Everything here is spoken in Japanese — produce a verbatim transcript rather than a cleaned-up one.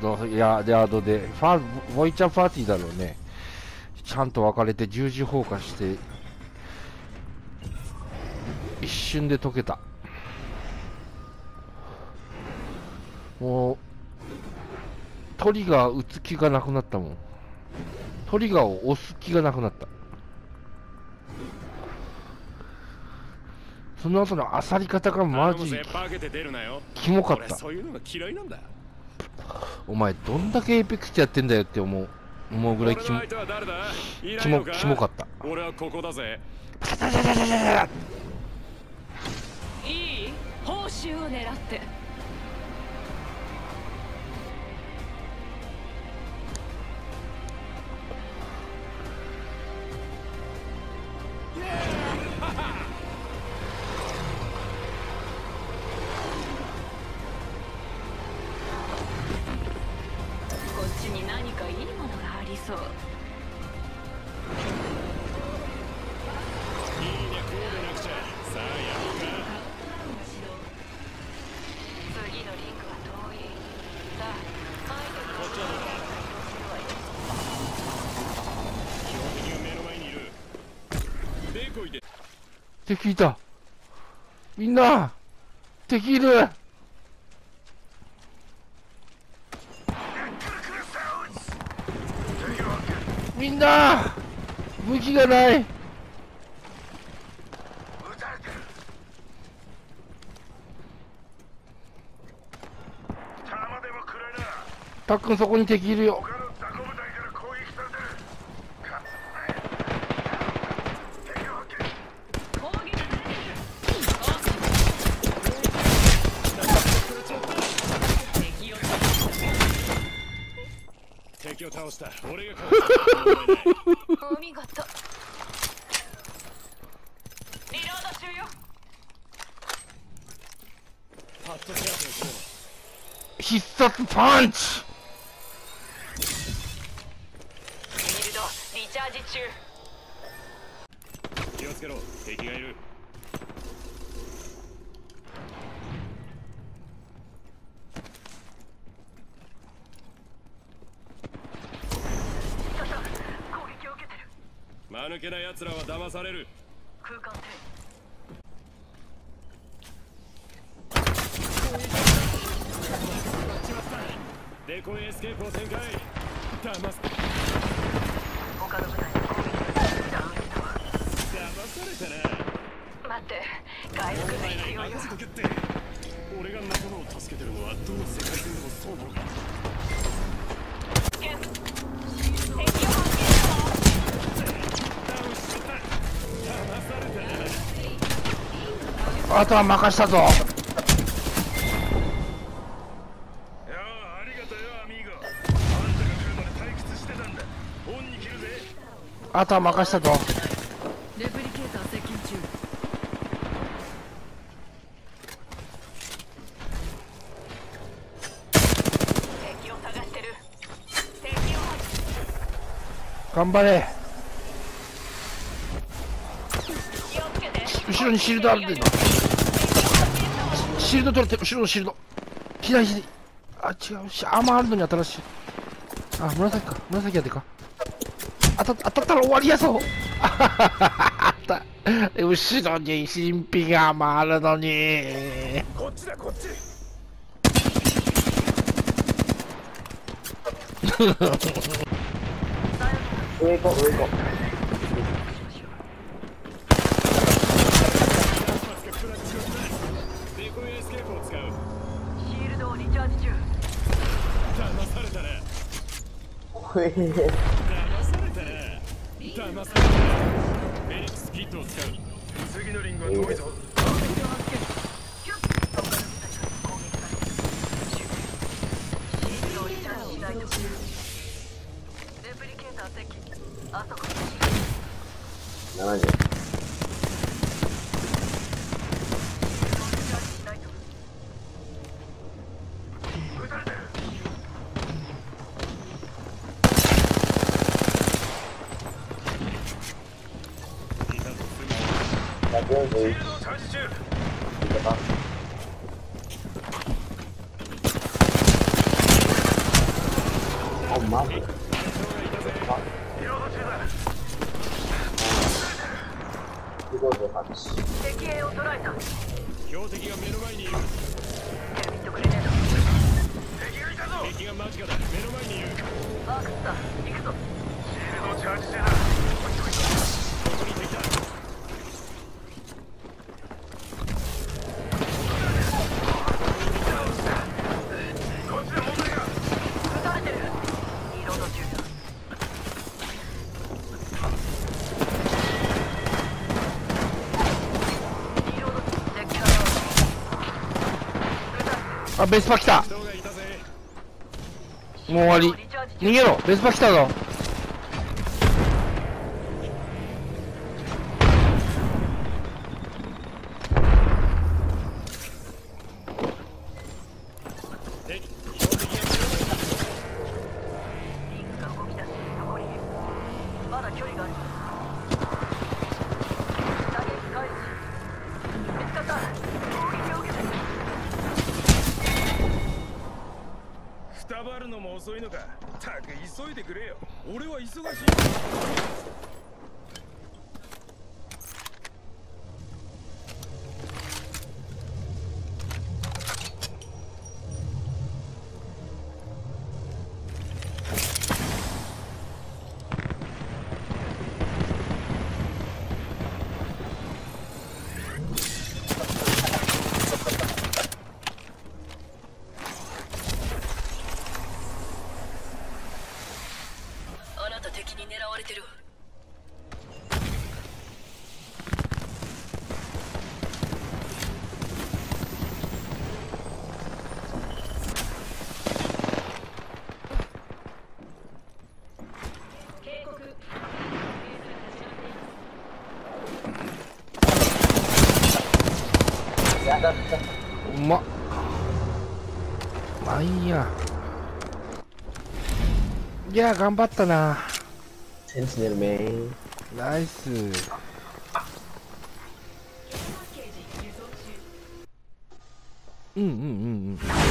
のヤードでファボイチャーパーティーだろうね。ちゃんと分かれて十字砲火して一瞬で溶けた。もうトリガー打つ気がなくなったもん。トリガーを押す気がなくなった。その後の漁り方がマジキモかった。お前どんだけエイペックスやってんだよって思う思うぐらいキモキモキモかった。 俺はここだぜ。 いい報酬を狙って。そう。 敵いた。みんな敵いる。みんな武器がない。たっくんそこに敵いるよ。 敵を倒した。俺がお見事。リロード中よ。 パッドキャップ必殺パンチ。 フィールドリチャージ中。 気をつけろ、敵がいる。間抜けな奴らは騙される。 空間転デコイエスケープを展開。騙す。 他の部隊の攻撃がダウンしたわ。 騙されたな。 待って、回復が必要よ。 俺が仲間を助けてるのはどの世界線もそうなのか。 敵を発見。 あとは任したぞ。あとは任したぞ。 レプリケーター接近中。敵を探してる。敵を頑張れ。 気をつけて。 後ろにシールドあるんだ。シールド取れて、後ろのシールド左左。あ、違うし、アーマーあるのに新しい。あ、紫か、紫やでか。当た当たったら終わりやぞ。あった。後ろに新品が回るのに。 こっちだこっち。 上行こう上行こう。 デコイエスケープを使う。 シールドをリチャージ中。 騙されたな。 ほえへへ。 騙されたな。騙されたな。フェニックスキットを使う。次のリングは遠いぞ。 ななじゅう。ひゃくよんじゅういち。いけた。 あ、マジあ、すごいよ、マジ。 敵兵を捉えた。 標的が目の前にいる。 テルミットグレネード。 敵がいたぞ。敵が間近だ。目の前にいる。 マークスだ。行くぞ。 シールドチャージ中だ。ここに敵だ。こっちで問題が。 撃たれてる。リロード中だ。リロード敵が撃たあ、ベスパ来た。 人がいたぜ。 もう終わり。 リチャージ逃げろ。ベスパ来たぞ。 敵標的が目の前にいる。 リングが動き出す。残りまだ距離がある。打撃開始。見つかった。攻撃を受けてる。 くたばるのも遅いのか。たく急いでくれよ。俺は忙しい。 あなた敵に狙われてる。警告。 やだった。 うまっ。まあいいや。いや、頑張ったな。 センチネルメイン。 ナイス。うんうんうんうん。